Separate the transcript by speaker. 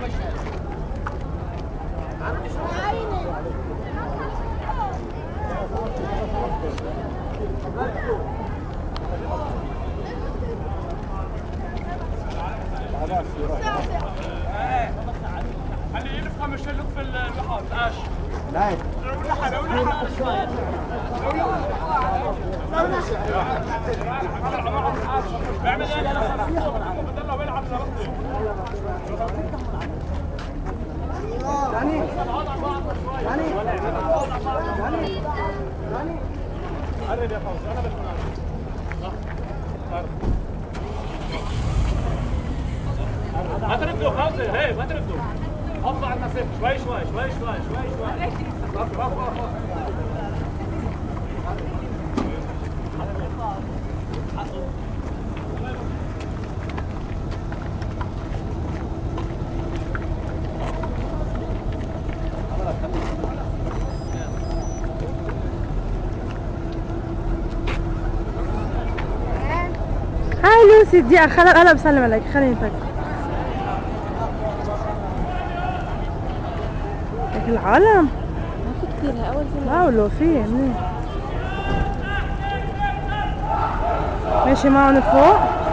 Speaker 1: خليه يلفها مش يلف اللحاف ايش؟
Speaker 2: لا
Speaker 1: لو لحى لو بيعمل ايه؟ بدله بيلعب زرطي قرب يا فوزي انا بدخل ما تردوا فوزي هي ما تردوا حطوا على المسافه شوي شوي شوي شوي شوي شوي
Speaker 3: هاي لوسي دي هلا بسلم عليك خليني نفك لك العالم
Speaker 4: ما في كثير اول سنه
Speaker 3: لا ولو في منيح ماشي معهم فوق